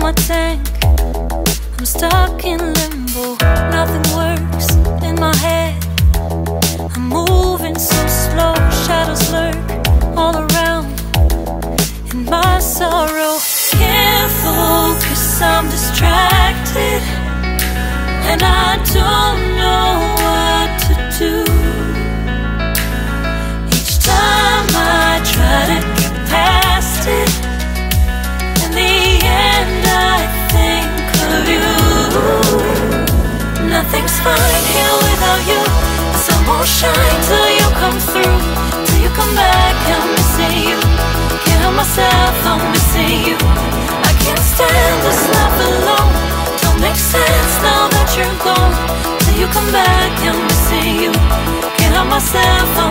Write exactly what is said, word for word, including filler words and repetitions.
my tank. I'm stuck in limbo, nothing works in my head. I'm moving so slow, shadows lurk all around in my sorrow. Can't focus, I'm distracted, and I don't know what to do. Each time I try to get past it, in the end I think of you. Nothing's fine here without you. The sun won't shine till you come through. Till you come back, I'm missing you. Can't help myself, I'm missing you. I can't stand this life alone. Don't make sense now that you're gone. Till you come back, I'm missing you. Can't help myself, I'm